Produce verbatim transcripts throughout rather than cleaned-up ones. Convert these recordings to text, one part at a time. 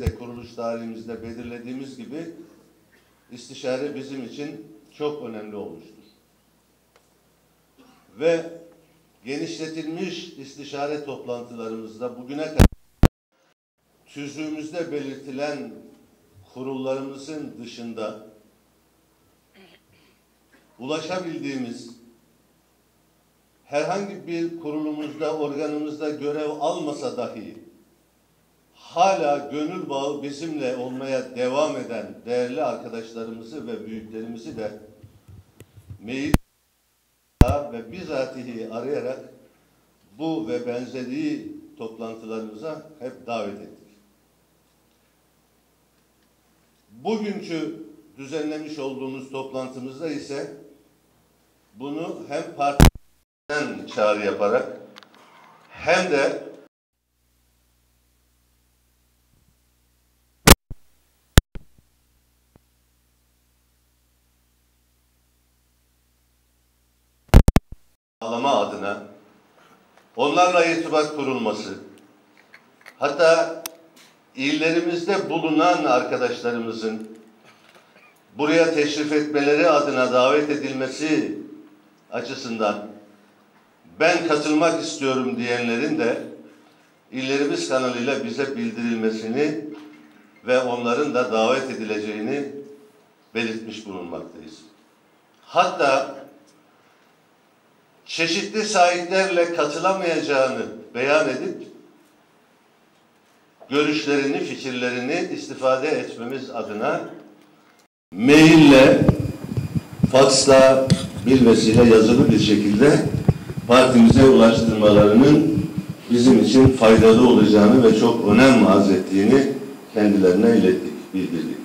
de kuruluş tarihimizde belirlediğimiz gibi istişare bizim için çok önemli olmuştur. Ve genişletilmiş istişare toplantılarımızda bugüne kadar tüzüğümüzde belirtilen kurullarımızın dışında ulaşabildiğimiz herhangi bir kurulumuzda, organımızda görev almasa dahi hala gönül bağı bizimle olmaya devam eden değerli arkadaşlarımızı ve büyüklerimizi de meclis ve bizatihi arayarak bu ve benzeri toplantılarımıza hep davet ettik. Bugünkü düzenlemiş olduğumuz toplantımızda ise bunu hem partiden çağrı yaparak hem de sağlama adına onlarla irtibat kurulması, hatta illerimizde bulunan arkadaşlarımızın buraya teşrif etmeleri adına davet edilmesi açısından ben katılmak istiyorum diyenlerin de illerimiz kanalıyla bize bildirilmesini ve onların da davet edileceğini belirtmiş bulunmaktayız. Hatta çeşitli sahiplerle katılamayacağını beyan edip görüşlerini, fikirlerini istifade etmemiz adına maille, faksla, bilvesile yazılı bir şekilde partimize ulaştırmalarının bizim için faydalı olacağını ve çok önem arz ettiğini kendilerine ilettik, bildirdik.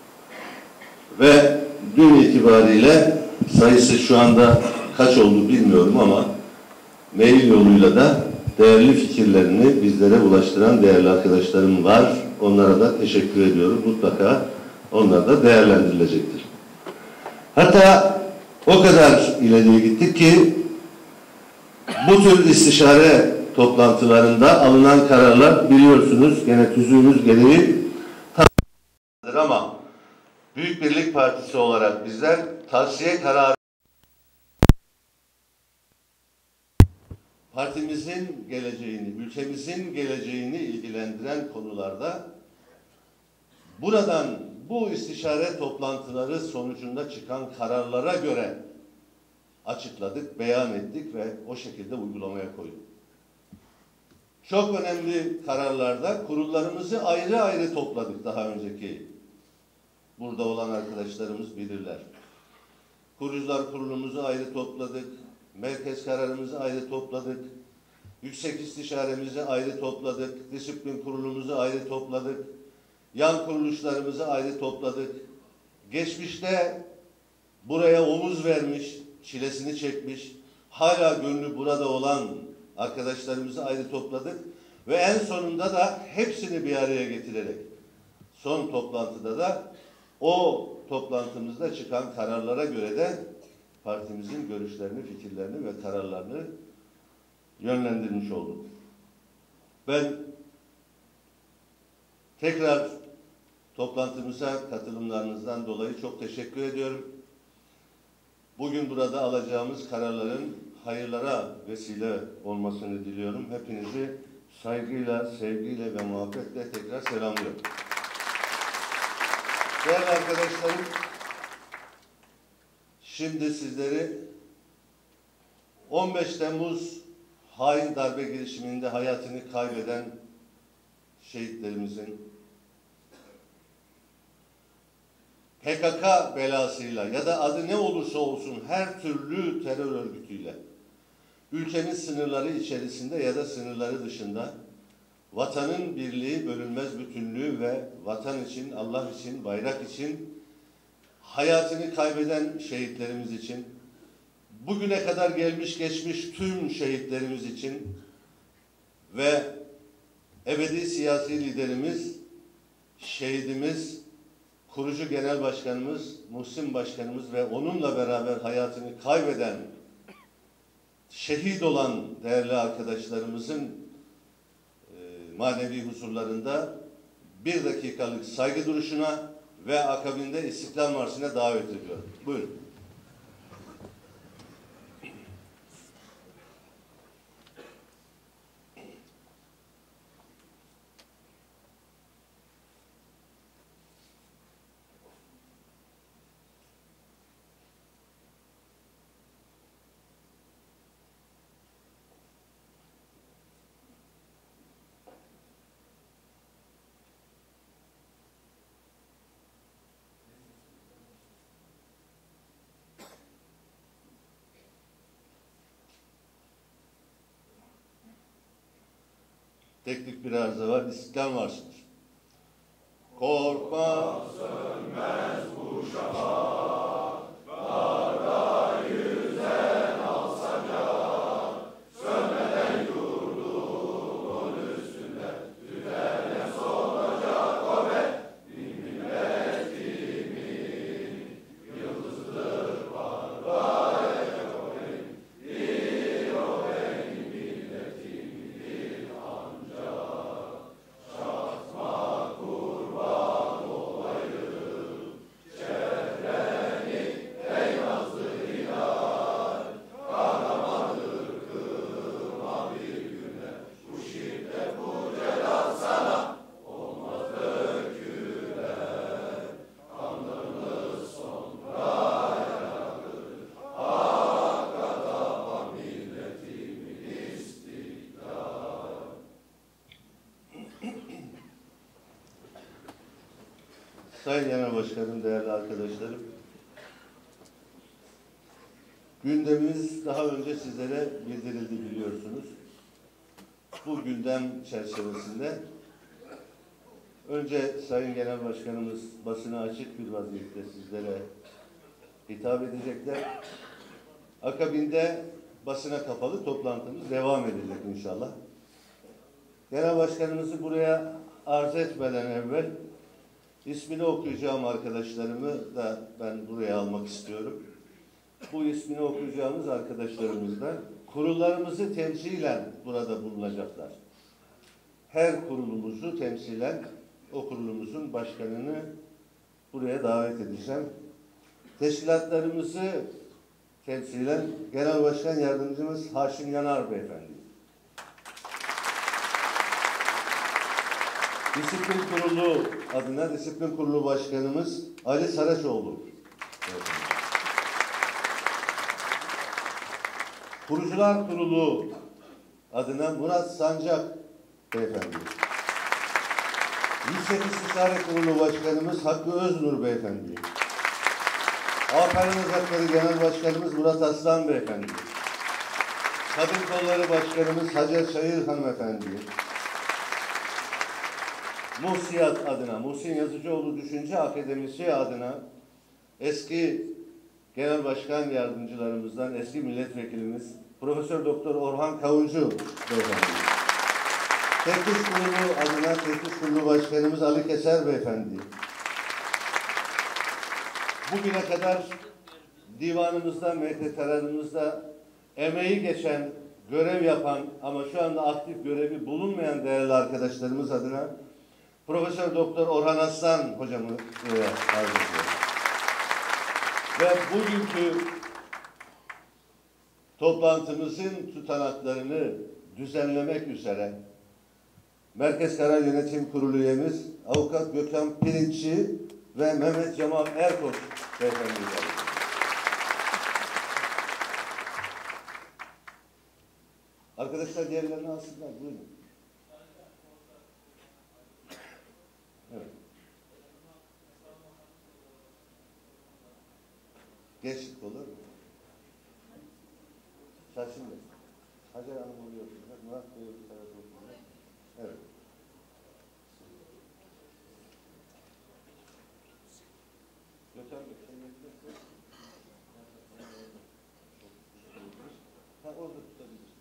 Ve dün itibariyle sayısı şu anda kaç oldu bilmiyorum ama mail yoluyla da değerli fikirlerini bizlere ulaştıran değerli arkadaşlarım var. Onlara da teşekkür ediyorum. Mutlaka onlar da değerlendirilecektir. Hatta o kadar ileriye gittik ki bu tür istişare toplantılarında alınan kararlar biliyorsunuz gene tüzüğümüz gereği tartışılır ama Büyük Birlik Partisi olarak bizler tavsiye kararı partimizin geleceğini, ülkemizin geleceğini ilgilendiren konularda buradan bu istişare toplantıları sonucunda çıkan kararlara göre açıkladık, beyan ettik ve o şekilde uygulamaya koyduk. Çok önemli kararlarda kurullarımızı ayrı ayrı topladık daha önceki. Burada olan arkadaşlarımız bilirler. Kurucular Kurulumuzu ayrı topladık. Merkez kararımızı ayrı topladık. Yüksek istişaremizi ayrı topladık. Disiplin kurulumuzu ayrı topladık. Yan kuruluşlarımızı ayrı topladık. Geçmişte buraya omuz vermiş, çilesini çekmiş, hala gönlü burada olan arkadaşlarımızı ayrı topladık. Ve en sonunda da hepsini bir araya getirerek son toplantıda da o toplantımızda çıkan kararlara göre de partimizin görüşlerini, fikirlerini ve kararlarını yönlendirmiş olduk. Ben tekrar toplantımıza katılımlarınızdan dolayı çok teşekkür ediyorum. Bugün burada alacağımız kararların hayırlara vesile olmasını diliyorum. Hepinizi saygıyla, sevgiyle ve muhabbetle tekrar selamlıyorum. Değerli arkadaşlarım, şimdi sizleri on beş Temmuz hain darbe girişiminde hayatını kaybeden şehitlerimizin P K K belasıyla ya da adı ne olursa olsun her türlü terör örgütüyle ülkenin sınırları içerisinde ya da sınırları dışında vatanın birliği, bölünmez bütünlüğü ve vatan için, Allah için, bayrak için hayatını kaybeden şehitlerimiz için, bugüne kadar gelmiş geçmiş tüm şehitlerimiz için ve ebedi siyasi liderimiz, şehidimiz, kurucu genel başkanımız, Muhsin Başkanımız ve onunla beraber hayatını kaybeden, şehit olan değerli arkadaşlarımızın e, manevi huzurlarında bir dakikalık saygı duruşuna ve akabinde İstiklal Marşı'na davet ediyorum. Buyurun. Teknik bir arıza var. İstiklal Marşı'dır. Korkma sönmez bu şafak, karda yüzen alsacak, sönmeden yurdumun üstünde, tüterle solacak o benim milletimin, yıldızıdır parlayacak o benim, bir o benim milletimin ancak, şartma kurban olayım, çehreni ey nazlı hilal, kahramandır kılma bir güne, bu şiddet bu celal sana olmaz döküler, kanlarınız sonra yakılır, hakka tapan milletimin istiklal. Sayın Genel Başkanım, değerli arkadaşlarım, gündemimiz daha önce sizlere bildirildi biliyorsunuz. Bu gündem çerçevesinde önce Sayın Genel Başkanımız basına açık bir vaziyette sizlere hitap edecekler. Akabinde basına kapalı toplantımız devam edecek inşallah. Genel Başkanımızı buraya arz etmeden evvel ismini okuyacağım arkadaşlarımı da ben buraya almak istiyorum. Bu ismini okuyacağımız arkadaşlarımız da kurullarımızı temsilen burada bulunacaklar. Her kurulumuzu temsilen o kurulumuzun başkanını buraya davet edeceğim. Teşkilatlarımızı temsilen Genel Başkan Yardımcımız Haşim Yanar Beyefendi. Disiplin Kurulu adına Disiplin Kurulu Başkanımız Ali Saraçoğlu. Kurucular Kurulu adına Murat Sancak Beyefendi. Yüksek İstişare Kurulu Başkanımız Hakkı Öznur Beyefendi. Aferin Ocakları Genel Başkanımız Murat Aslan Beyefendi. Kadın Kolları Başkanımız Hacer Çayır Hanımefendi. Muhsiyat adına, Muhsin Yazıcıoğlu Düşünce Akademisi adına eski Genel Başkan Yardımcılarımızdan eski milletvekilimiz Profesör Doktor Orhan Kavuncu Beyefendi. Teftiş Kurulu adına Teftiş Kurulu Başkanımız Ali Keser Beyefendi. Bugüne kadar divanımızda, M K T'lerimizde emeği geçen, görev yapan ama şu anda aktif görevi bulunmayan değerli arkadaşlarımız adına Profesör Doktor Orhan Aslan hocamı buraya arz ediyorum. Ve bugünkü toplantımızın tutanaklarını düzenlemek üzere Merkez Karar Yönetim Kurulu üyemiz Avukat Gökhan Pirinççi ve Mehmet Cemal Erkoç beyefendiler. Arkadaşlar diğerlerini alsınlar. Buyurun. Evet. Geçtik olur mu? Şaşın Bey. Hacer Hanım oluyor. Murat Bey bir tarafı okuyor. Evet. Gökhan Bey. Ha orada tutabilirsiniz.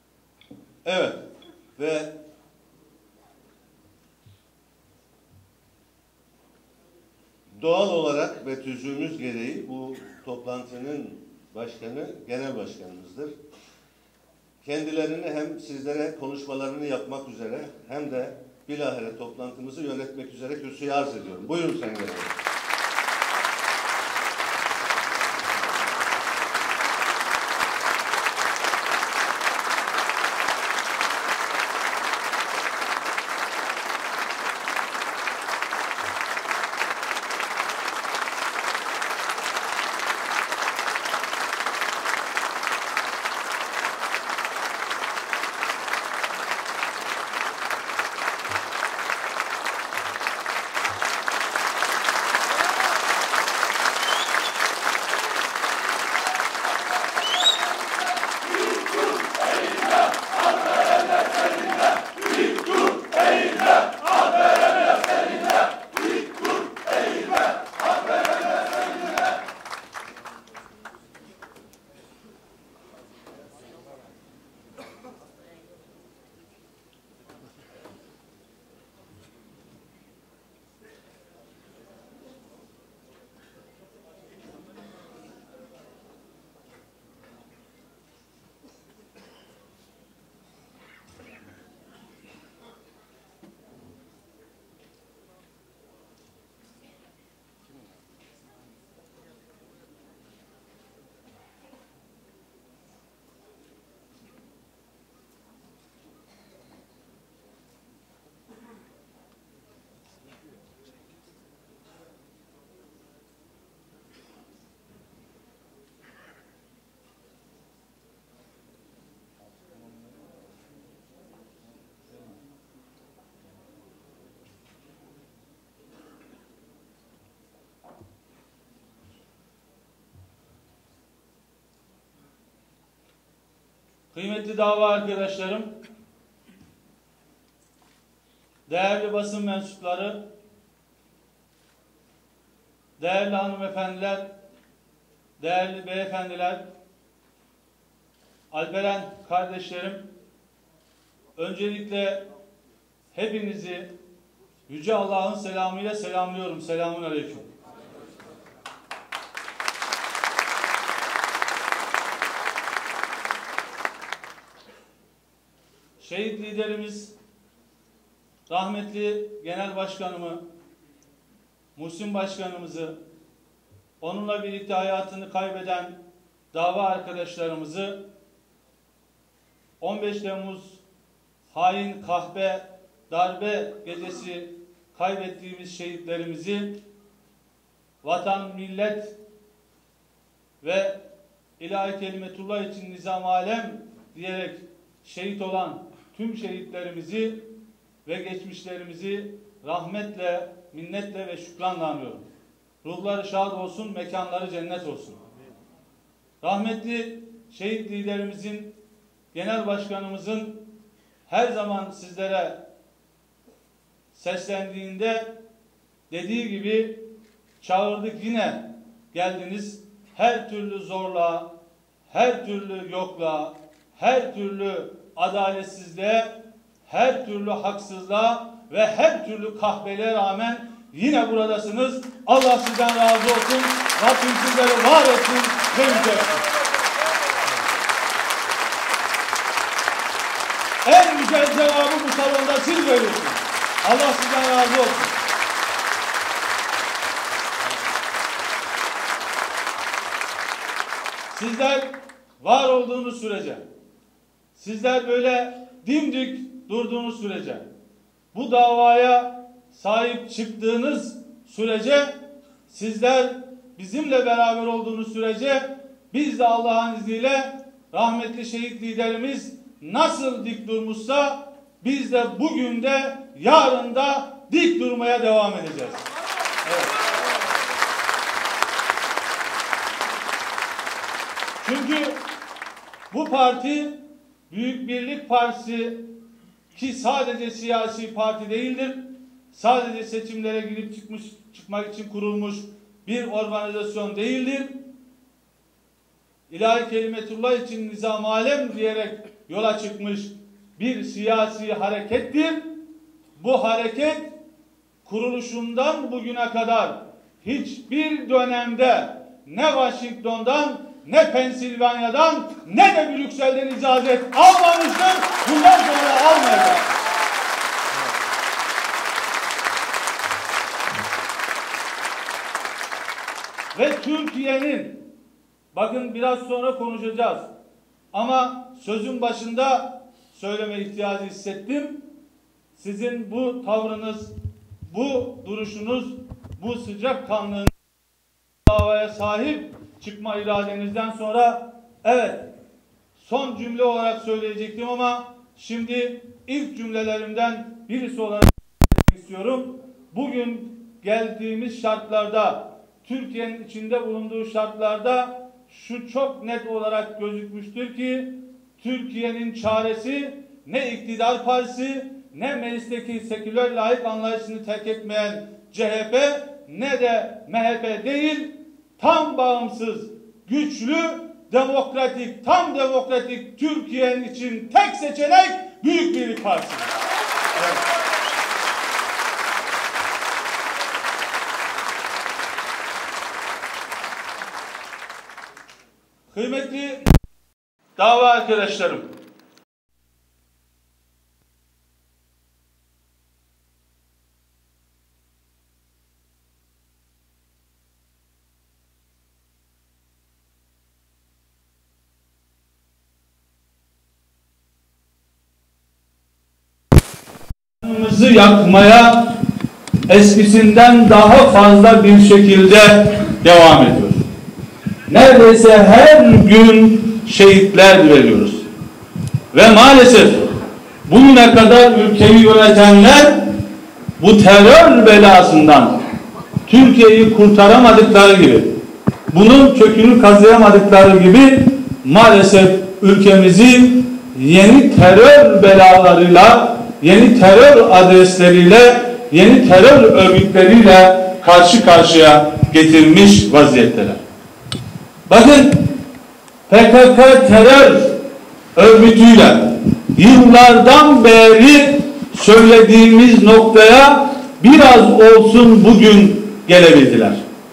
Evet ve Doğal olarak ve tüzüğümüz gereği bu toplantının başkanı genel başkanımızdır. Kendilerini hem sizlere konuşmalarını yapmak üzere hem de bilahare toplantımızı yönetmek üzere kürsüye arz ediyorum. Buyurun Sayın Genel Başkanım. Kıymetli dava arkadaşlarım, değerli basın mensupları, değerli hanımefendiler, değerli beyefendiler, Alperen kardeşlerim, öncelikle hepinizi Yüce Allah'ın selamıyla selamlıyorum. Selamun aleyküm. Şehit liderimiz, rahmetli genel başkanımı, Muhsin başkanımızı, onunla birlikte hayatını kaybeden dava arkadaşlarımızı, on beş Temmuz hain kahpe darbe gecesi kaybettiğimiz şehitlerimizi, vatan, millet ve ilahi kelimetullah için nizam alem diyerek şehit olan tüm şehitlerimizi ve geçmişlerimizi rahmetle, minnetle ve şükranla anıyorum. Ruhları şad olsun, mekanları cennet olsun. Rahmetli şehit liderimizin, genel başkanımızın her zaman sizlere seslendiğinde dediği gibi çağırdık, yine geldiniz. Her türlü zorluğa, her türlü yokluğa, her türlü adaletsizliğe, her türlü haksızlığa ve her türlü kahpeliğe rağmen yine buradasınız. Allah sizden razı olsun. Rabbim sizleri var etsin ve yüceltsin. En güzel cevabı bu salonda siz veriyorsunuz. Allah sizden razı olsun. Sizler var olduğunuz sürece, sizler böyle dimdik durduğunuz sürece, bu davaya sahip çıktığınız sürece, sizler bizimle beraber olduğunuz sürece, biz de Allah'ın izniyle rahmetli şehit liderimiz nasıl dik durmuşsa, biz de bugün de yarın da dik durmaya devam edeceğiz. Evet. Çünkü bu parti Büyük Birlik Partisi, ki sadece siyasi parti değildir. Sadece seçimlere girip çıkmış çıkmak için kurulmuş bir organizasyon değildir. İlahi kelimetullah için nizam alem diyerek yola çıkmış bir siyasi harekettir. Bu hareket kuruluşundan bugüne kadar hiçbir dönemde ne Washington'dan, ne Pensilvanya'dan, ne de Brüksel'den icazet almamıştır. Bundan sonra almayacak. Ve Türkiye'nin, bakın biraz sonra konuşacağız ama sözün başında söyleme ihtiyacı hissettim. Sizin bu tavrınız, bu duruşunuz, bu sıcakkanlığınız, davaya sahip çıkma iradenizden sonra, evet, son cümle olarak söyleyecektim ama şimdi ilk cümlelerimden birisi olarak istiyorum. Bugün geldiğimiz şartlarda, Türkiye'nin içinde bulunduğu şartlarda şu çok net olarak gözükmüştür ki Türkiye'nin çaresi ne iktidar partisi, ne meclisteki seküler laik anlayışını terk etmeyen C H P, ne de M H P değil, tam bağımsız, güçlü, demokratik, tam demokratik Türkiye'nin için tek seçenek Büyük Birlik Partisi. Evet. Kıymetli dava arkadaşlarım, canımızı yakmaya eskisinden daha fazla bir şekilde devam ediyor. Neredeyse her gün şehitler veriyoruz. Ve maalesef bugüne kadar ülkeyi yönetenler bu terör belasından Türkiye'yi kurtaramadıkları gibi, bunun kökünü kazıyamadıkları gibi maalesef ülkemizi yeni terör belalarıyla, yeni terör adresleriyle, yeni terör örgütleriyle karşı karşıya getirmiş vaziyetteler. Bakın, P K K terör örgütüyle yıllardan beri söylediğimiz noktaya biraz olsun bugün gelebildiler.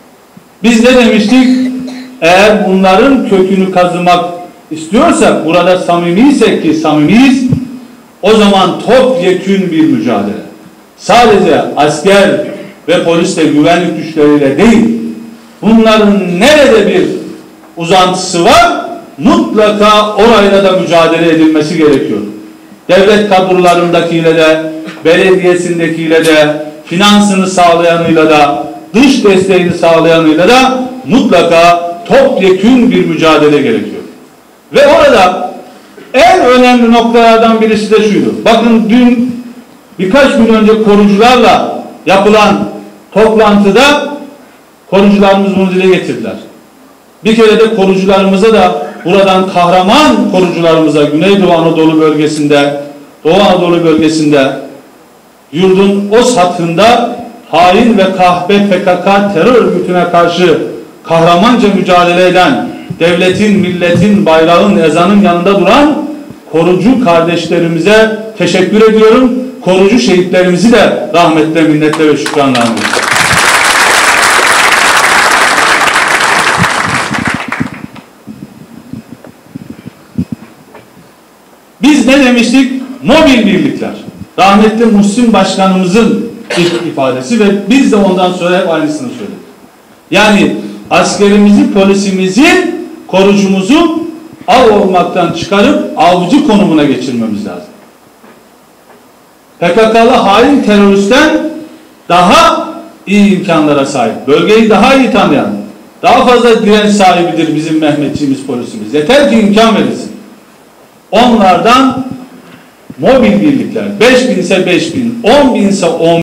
Biz ne demiştik? Eğer bunların kökünü kazımak istiyorsak, burada samimiysek ki samimiyiz, o zaman topyekün bir mücadele. Sadece asker ve polis ve güvenlik güçleriyle değil, bunların nerede bir uzantısı var, mutlaka orayla da mücadele edilmesi gerekiyor. Devlet kadrolarındakiyle de, belediyesindekiyle de, finansını sağlayanıyla da, dış desteğini sağlayanıyla da mutlaka topyekün bir mücadele gerekiyor. Ve orada en önemli noktalardan birisi de şuydu. Bakın dün birkaç gün önce korucularla yapılan toplantıda korucularımız bunu dile getirdiler. Bir kere de korucularımıza da buradan kahraman korucularımıza Güneydoğu Anadolu bölgesinde, Doğu Anadolu bölgesinde yurdun o sathında hain ve kahpe P K K terör örgütüne karşı kahramanca mücadele eden, devletin, milletin, bayrağın, ezanın yanında duran korucu kardeşlerimize teşekkür ediyorum. Korucu şehitlerimizi de rahmetle, minnetle ve şükranla anıyorum. Biz ne demiştik? Mobil birlikler. Rahmetli Muhsin Başkanımızın ilk ifadesi ve biz de ondan sonra hep aynısını söyledik. Yani askerimizi, polisimizi, korucumuzu av olmaktan çıkarıp avcı konumuna geçirmemiz lazım. P K K'lı hain teröristten daha iyi imkanlara sahip, bölgeyi daha iyi tanıyan, daha fazla direnç sahibidir bizim Mehmetçiğimiz, polisimiz. Yeter ki imkan verilsin. Onlardan mobil birlikler, beş bin ise beş bin, on bin ise on bin